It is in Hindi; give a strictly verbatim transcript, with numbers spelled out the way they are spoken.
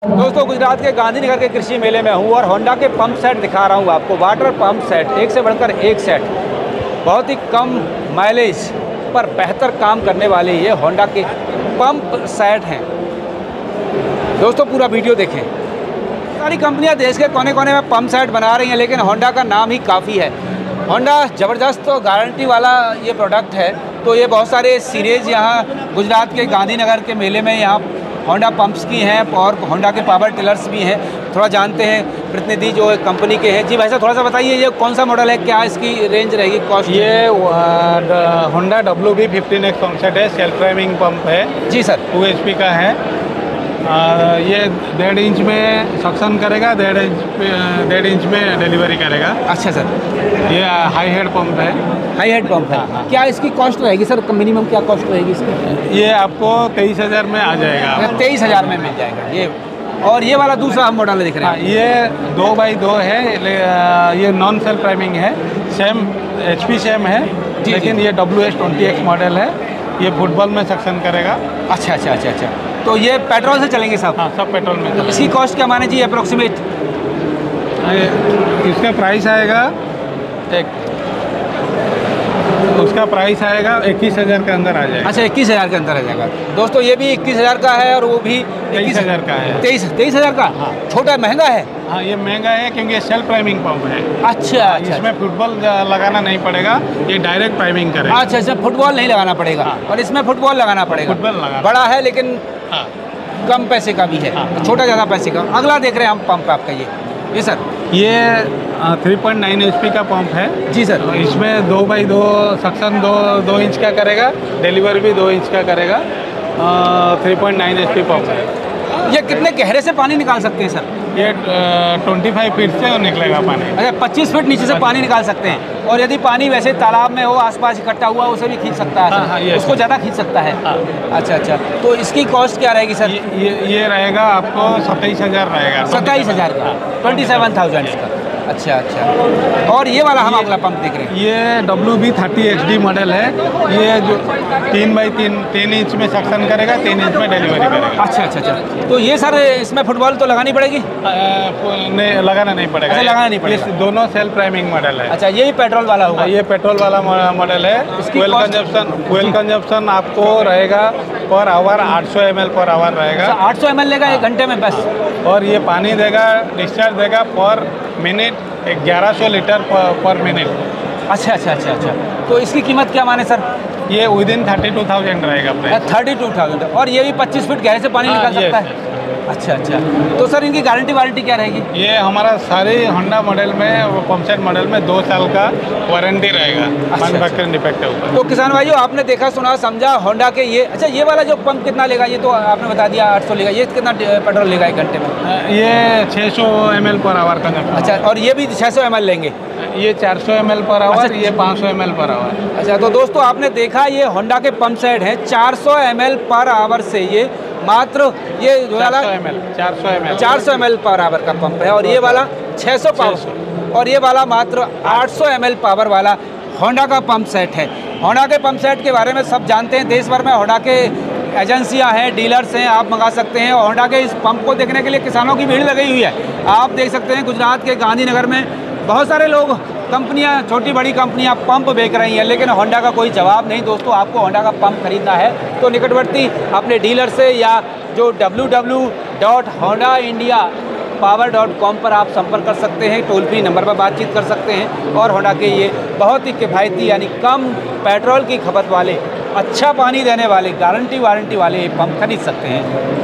दोस्तों गुजरात के गांधीनगर के कृषि मेले में हूँ और होंडा के पंप सेट दिखा रहा हूँ आपको। वाटर पंप सेट, एक से बढ़कर एक सेट, बहुत ही कम माइलेज पर बेहतर काम करने वाले ये होंडा के पंप सेट हैं। दोस्तों पूरा वीडियो देखें। सारी कंपनियां देश के कोने कोने में पंप सेट बना रही हैं, लेकिन होंडा का नाम ही काफ़ी है। होंडा ज़बरदस्त तो गारंटी वाला ये प्रोडक्ट है। तो ये बहुत सारे सीरीज़ यहाँ गुजरात के गांधीनगर के मेले में यहाँ होंडा पंप्स की हैं और होंडा के पावर टिलर्स भी हैं। थोड़ा जानते हैं प्रतिनिधि जो कंपनी के हैं। जी भाई साहब थोड़ा सा बताइए, ये कौन सा मॉडल है, क्या इसकी रेंज रहेगी, कॉस्ट? ये Honda W B fifteen X pump set है, सेल्फ ड्राइविंग पंप है। जी सर। टू एच पी का है। आ, ये डेढ़ इंच में सक्शन करेगा, डेढ़ इंच डेढ़ इंच में डिलीवरी करेगा। अच्छा सर। ये हाई हेड पंप है। हाई हेड पंप है। हाँ। क्या इसकी कॉस्ट रहेगी सर, मिनिमम क्या कॉस्ट रहेगी इसकी? ये आपको तेईस हज़ार में आ जाएगा। तेईस हज़ार में मिल जाएगा ये। और ये वाला दूसरा हम मॉडल दिख रहे हैं। ये दो बाई दो है, ये नॉन सेल्फ ड्राइविंग है, सेम एच पी सेम है, लेकिन ये W S twenty X model है। ये फुटबॉल में सक्शन करेगा। अच्छा अच्छा अच्छा अच्छा। तो ये पेट्रोल से चलेंगे सब? हाँ, सब पेट्रोल में। तो इसकी कॉस्ट क्या माने जी अप्रोक्सीमेट? इसका प्राइस आएगा एक उसका प्राइस आएगा इक्कीस हज़ार के अंदर आ जाएगा। अच्छा, इक्कीस हज़ार के अंदर आ जाएगा। दोस्तों ये भी इक्कीस हज़ार का है और वो भी तेईस हज़ार का है। तेईस तेईस हज़ार का? हाँ। छोटा महंगा है? हाँ, ये महंगा है क्योंकि ये सेल्फ प्राइमिंग पंप है। अच्छा अच्छा। इसमें फुटबॉल लगाना नहीं पड़ेगा, ये डायरेक्ट प्राइमिंग करेगा। अच्छा अच्छा, फुटबॉल नहीं लगाना पड़ेगा। हाँ। और इसमें फुटबॉल लगाना पड़ेगा। फुटबॉल लगाना बड़ा है लेकिन हाँ। कम पैसे का भी है। हाँ। छोटा ज़्यादा पैसे का। अगला देख रहे हैं हम पंप आपका। ये ये सर, ये three point nine H P का पंप है। जी सर। इसमें दो बाई दो सक्शन दो दो इंच का करेगा, डिलीवरी भी दो इंच का करेगा। Three point nine H P pump है। ये कितने गहरे से पानी निकाल सकते हैं सर? ये पच्चीस फीट से निकलेगा पानी। अच्छा, पच्चीस फीट नीचे से पानी निकाल सकते हैं। और यदि पानी वैसे तालाब में हो, आसपास इकट्ठा हुआ, उसे भी खींच सकता है। हाँ, हाँ, उसको ज़्यादा खींच सकता है। हाँ। अच्छा अच्छा। तो इसकी कॉस्ट क्या रहेगी सर? ये ये, ये रहेगा आपको सत्ताईस हज़ार रहेगा। सत्ताईस हज़ार का, ट्वेंटी सेवन थाउजेंड का। अच्छा अच्छा। और ये वाला हम अगला पंप देख रहे हैं। ये W B thirty H D model है। ये जो तीन बाई तीन तीन इंच में सक्शन करेगा, तीन इंच में डिलीवरी करेगा। अच्छा अच्छा अच्छा। तो ये सर इसमें फुटबॉल तो लगानी पड़ेगी? नहीं, लगाना नहीं पड़ेगा। अच्छा, लगाना नहीं पड़ेगा। ये दोनों सेल्फ प्राइमिंग मॉडल है। अच्छा, ये पेट्रोल वाला होगा? ये पेट्रोल वाला मॉडल है। फ्यूल कंजप्शन फ्यूल कंजप्शन आपको रहेगा पर आवर आठ सौ एम एल पर आवर रहेगा। आठ सौ एम एल लेगा एक घंटे में बस? और ये पानी देगा, डिस्चार्ज देगा पर मिनट ग्यारह सौ लीटर पर मिनट। अच्छा अच्छा अच्छा अच्छा। तो इसकी कीमत क्या माने सर? ये within thirty two thousand रहेगा। Thirty two thousand. और ये भी पच्चीस फीट गहरे से पानी हाँ, निकाल सकता है? अच्छा अच्छा। तो सर इनकी गारंटी वारंटी क्या रहेगी? ये हमारा सारे होंडा मॉडल में, पंप सेट मॉडल में दो साल का वारंटी रहेगा। अच्छा, मैन्युफैक्चरिंग डिफेक्ट है ऊपर। तो किसान भाइयों आपने देखा सुना समझा होंडा के ये। अच्छा, ये वाला जो पंप कितना लेगा? ये तो आपने बता दिया आठ सौ लेगा। ये कितना पेट्रोल लेगा एक घंटे में? ये छः सौ एम एल पर आवर का। अच्छा, और ये भी छः सौ एम एल लेंगे? ये चार सौ एम एल पर आवर। ये पाँच सौ एम एल पर आवर। अच्छा, तो दोस्तों आपने देखा ये होंडा के पंप सेट हैं, चार सौ एम एल पर आवर से ये मात्र ये वाला चार सौ एम एल चार सौ एम एल पर आवर का पंप है। और ये वाला छः सौ पावर और ये वाला मात्र आठ सौ एम एल पावर वाला होंडा का पंप सेट है। होंडा के पंप सेट के बारे में सब जानते हैं। देश भर में होंडा के एजेंसियां हैं, डीलर्स हैं, आप मंगा सकते हैं। होंडा के इस पंप को देखने के लिए किसानों की भीड़ लगी हुई है। आप देख सकते हैं गुजरात के गांधीनगर में बहुत सारे लोग, कंपनियां, छोटी बड़ी कंपनियां पंप बेच रही हैं, लेकिन होंडा का कोई जवाब नहीं। दोस्तों आपको होंडा का पंप खरीदना है तो निकटवर्ती अपने डीलर से या जो W W W dot Honda India power dot com पर आप संपर्क कर सकते हैं। टोल फ्री नंबर पर बातचीत कर सकते हैं और होंडा के ये बहुत ही किफ़ायती यानी कम पेट्रोल की खपत वाले, अच्छा पानी देने वाले, गारंटी वारंटी वाले पंप खरीद सकते हैं।